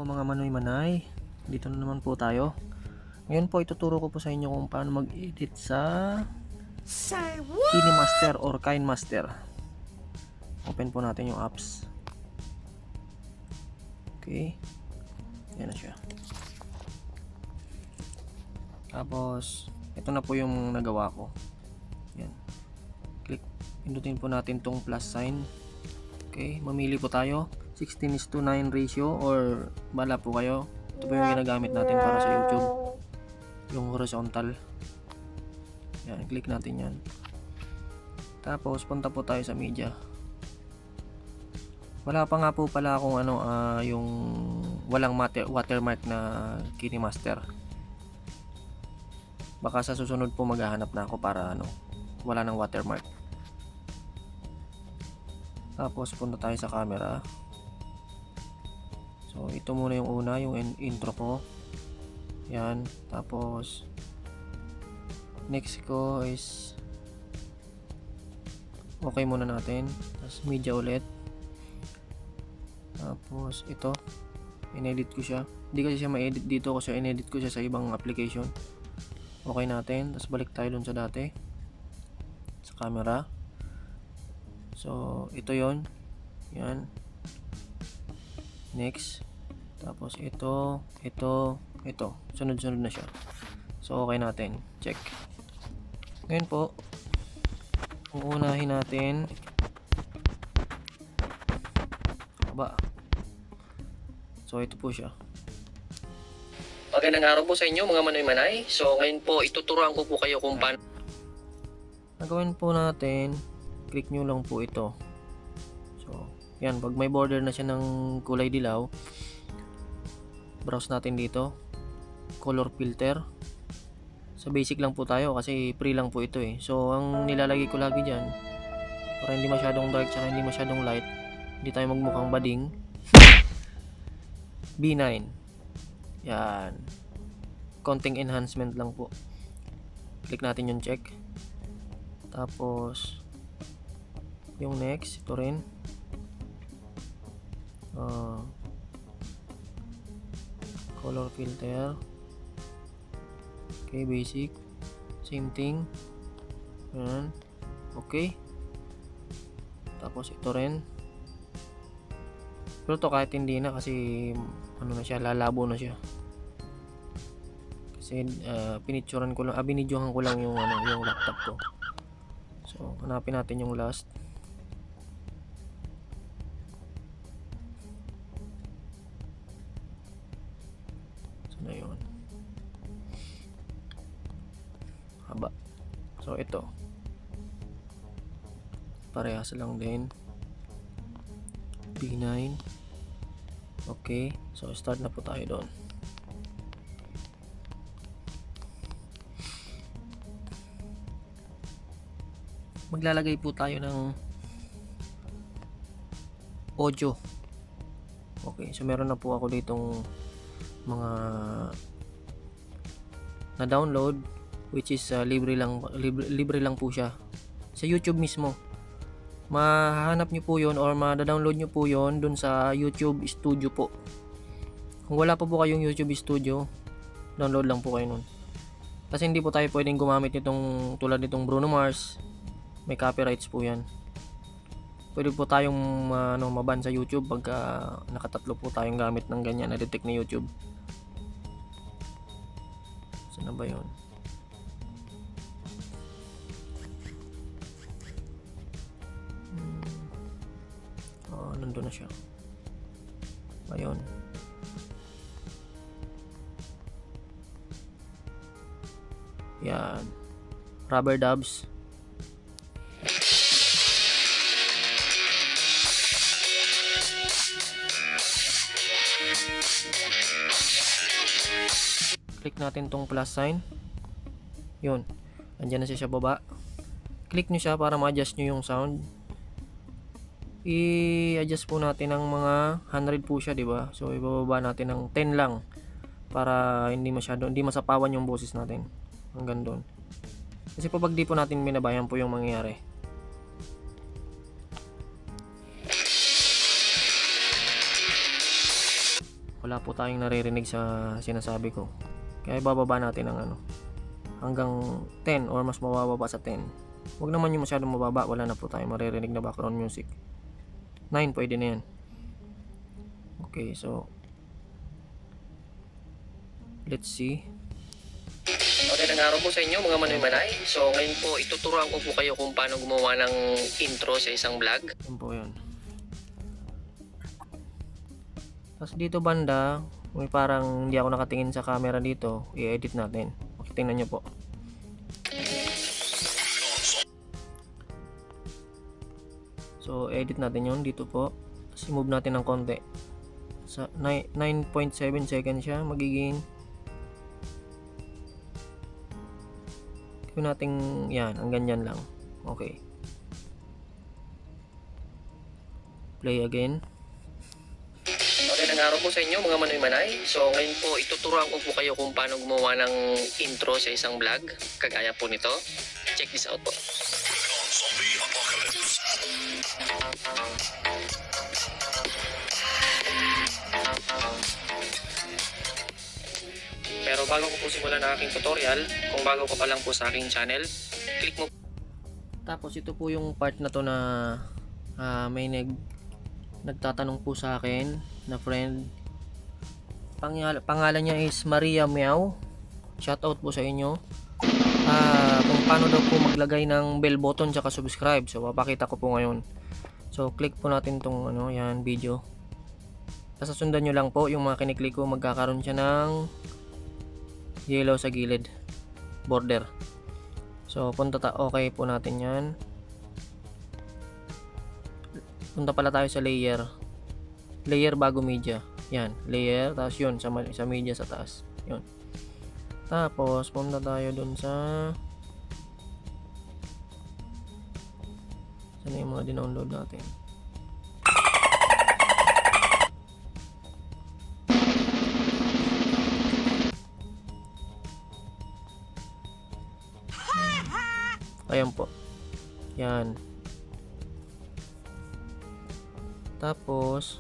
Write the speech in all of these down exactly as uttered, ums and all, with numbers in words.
po mga manoy-manay, dito na naman po tayo. Ngayon po ituturo ko po sa inyo kung paano mag-edit sa KineMaster or KineMaster. Open po natin yung apps. Okay, yan na siya. Tapos ito na po yung nagawa ko. Yan, click, pindutin po natin tong plus sign. Okay, mamili po tayo sixteen is to nine ratio or bala po kayo. Ito po yung ginagamit natin para sa YouTube, yung horizontal. Yan, click natin yan. Tapos punta po tayo sa media. Wala pa nga po pala akong ano, uh, yung walang watermark na KineMaster. Baka sa susunod po maghahanap na ako para ano, wala ng watermark. Tapos punta tayo sa camera. So ito muna yung una, yung in intro ko. Yan, tapos next ko is okay muna natin. Tapos media ulit. Tapos ito, inedit ko siya. Hindi kasi siya ma-edit dito kasi inedit ko siya sa ibang application. Okay natin. Tapos balik tayo dun sa dati, sa camera. So ito yon, yan. Next, tapos ito, ito, ito, sunod-sunod na siya. So okay natin, check. Ngayon po, unahin natin ba. So ito po siya. Magandang araw po sa inyo mga manoy-manay. So ngayon po ituturuan ko po kayo kung paano. Nagawin po natin, click nyo lang po ito. So yan, pag may border na siya ng kulay dilaw, browse natin dito, color filter. Sa basic lang po tayo kasi free lang po ito eh. So ang nilalagay ko lagi dyan, para hindi masyadong dark tsaka hindi masyadong light, hindi tayo magmukhang bading, B nine. Yan, konting enhancement lang po. Click natin yung check. Tapos yung next, ito rin. Uh, color filter. Okay, basic, same thing. Yan, okay. Tapos ito rin, pero to kahit hindi na kasi ano na siya, lalabo na siya kasi uh, pinicturean ko lang, ah, binidyohan ko lang yung ano, yung laptop ko. So hanapin natin yung last. Na yun, haba. So ito parehas lang din, B nine. Okay, so start na po tayo doon. Maglalagay po tayo ng audio. Okay, so meron na po ako ditong mga na download, which is uh, libre lang, libre, libre lang po siya sa YouTube mismo. Mahanap nyo po yun or ma-download nyo po yun dun sa YouTube Studio po. Kung wala pa po kayong YouTube Studio, download lang po kayo nun, kasi hindi po tayo pwedeng gumamit nitong tulad nitong Bruno Mars, may copyrights po yan. Pwede po tayong uh, ano, maban sa YouTube pagka nakatatlo po tayong gamit ng ganyan na detect na YouTube. Saan na ba yun? Hmm. Oh, nandun na siya. Ayun. Yan, rubber dubs. Click natin tong plus sign. Yun, andyan na siya sa baba. Click nyo siya para ma-adjust nyo yung sound. I-adjust po natin ng mga one hundred po siya, diba? So ibababa natin ng ten lang para hindi masyado, hindi masapawan yung boses natin hanggang doon. Kasi pag di po natin binabayan po yung mangyayari. wala po tayong naririnig sa sinasabi ko. Kaya bababa natin ang ano hanggang ten or mas mababa sa ten. Huwag naman yung masyadong mababa, wala na po tayong maririnig na background music. nine pwede na yan. Okay, so let's see. Magandang araw po sa inyo mga Manoy Manay. So ngayon po ituturuan ko po kayo kung paano gumawa ng intro sa isang vlog. Yan po yun. Tapos dito banda, may parang hindi ako nakatingin sa camera dito. I-edit natin. Okay, tingnan nyo po. So edit natin yun dito po. Tapos i-move natin ng konti. Sa nine point seven seconds siya magiging. Gawin natin yan, ang ganyan lang. Okay. Play again. Magandang araw po sa inyo mga Manoy Manay. So ngayon po ituturuan ko po kayo kung paano gumawa ng intro sa isang vlog. Kagaya po nito. Check this out po. Zombie Apocalypse. Pero bago ko po simulan ang aking tutorial, kung bago ko pa lang po sa aking channel, click mo. Tapos ito po yung part na to na uh, may nag nagtatanong po sa akin na friend. Pangal pangalan niya is Maria Meow. Shoutout po sa inyo. Uh, kung paano daw po maglagay ng bell button tsaka subscribe. So papakita ko po ngayon. So click po natin tong ano, yan video. Tapos sundan nyo lang po yung mga kiniklik ko, magkakaroon siya ng yellow sa gilid border. So punta ta okay po natin yan. Punta pala tayo sa layer layer bago media, yan layer, tapos yun sa, sa media sa taas yun. Tapos punta tayo dun sa saan yung mga dinownload natin. Ayan po. Yan. Tapos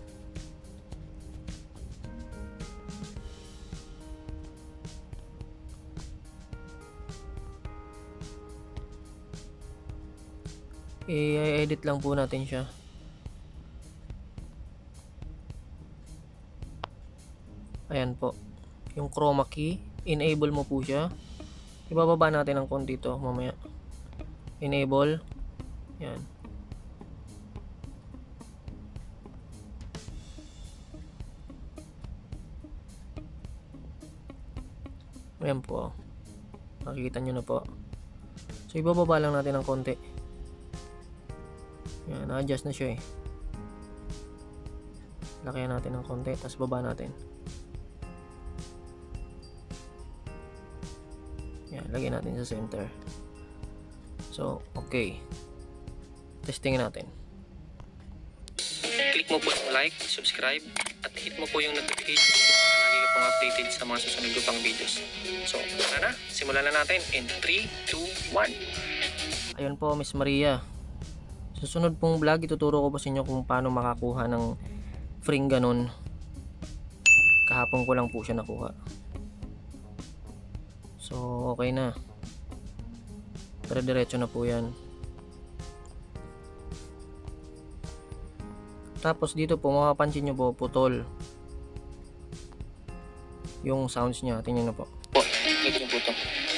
i-edit lang po natin siya. Ayan po. Yung chroma key, enable mo po siya. Ibababa natin ng konti to mamaya. Enable. Yan. Ayan po. Makikita nyo na po. So ibababa lang natin ng konti. Yan, na-adjust na siya eh. Lakayan natin ng konti, tapos baba natin. Yan, lagyan natin sa center. So, okay. Testingin natin. Click mo po yung like, subscribe, at hit mo po yung notification para lagi ka pong updated sa mga susunod ko pang videos. So, tara na. Simulan na natin in three, two, one. Ayun po, Miss Maria. Susunod pong vlog, ituturo ko po sa inyo kung paano makakuha ng frame ganun. Kahapon ko lang po siya nakuha. So, okay na. Dire-diretso na po yan. Tapos dito po, makapansin nyo po, putol yung sounds nya. Tingnan na po. Click nyo po ito.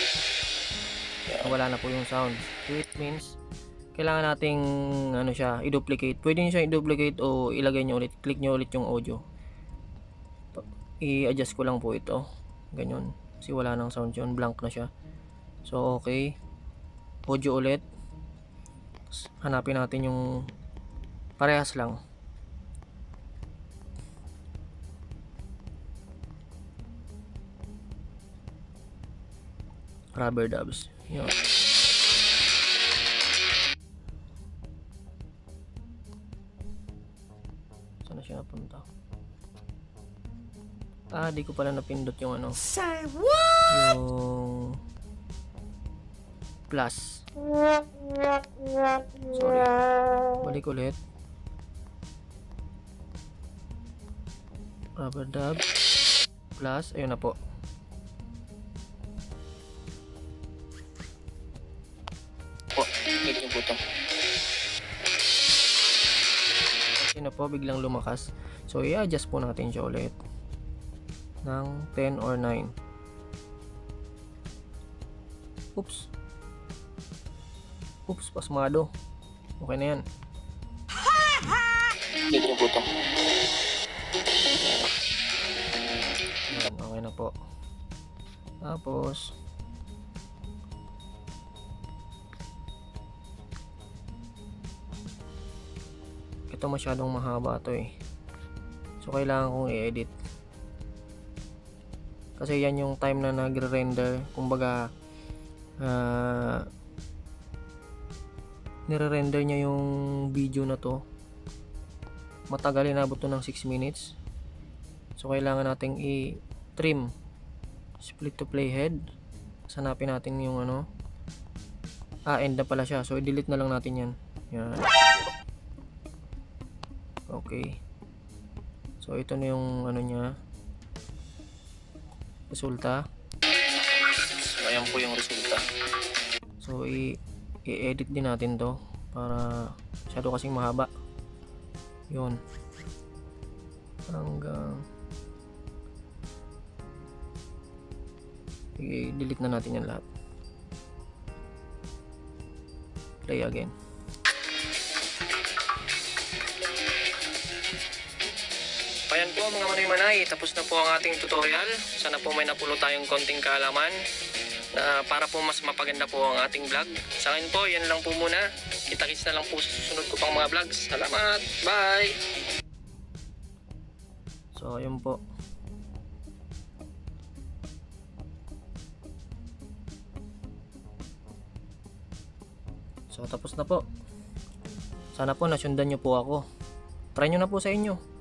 Wala na po yung sound. So, it means kailangan nating ano siya, i-duplicate. Pwede nyo siya i-duplicate o ilagay nyo ulit. Click nyo ulit yung audio. I-adjust ko lang po ito. Ganyan. Kasi wala nang sound yun. Blank na siya. So, okay. Audio ulit. Hanapin natin yung parehas lang. Rubber dubs. Yun. Saan na siya napunta? Ah, di ko pala napindot yung ano. Say what? Yung plus. Sorry. Balik ulit. rubber dub plus, ayun na po. Po, click nyo po to. Ayun na po, biglang lumakas. So i-adjust po natin siya ulit ng ten or nine. Oops. Oops, pasmado. Okay na yan. Click nyo po to. Yan, okay na po. Tapos ito masyadong mahaba to eh. So kailangan kong i-edit. Kasi yan yung time na nagre-render. Kumbaga uh, nire-render niya yung video na to. Matagal, inabot to ng six minutes. So kailangan nating i-trim. Split to playhead. Hanapin natin yung ano. Ah, end na pala siya. So i-delete na lang natin yan. Yan. Okay. So ito na yung ano niya. Resulta. So ayan po yung resulta. So i- i-edit din natin to para masyado kasing mahaba. Yun. Hanggang i-delete na natin yan lahat. Play again. Ayan po mga Manoy Manay, tapos na po ang ating tutorial. Sana po may napulo tayong konting kaalaman na para po mas mapaganda po ang ating vlog. Sa akin po, yan lang po muna. Kita-kits na lang po sa susunod ko pang mga vlogs. Salamat! Bye! So, ayun po. So, tapos na po. Sana po nasundan nyo po ako. Try nyo na po sa inyo.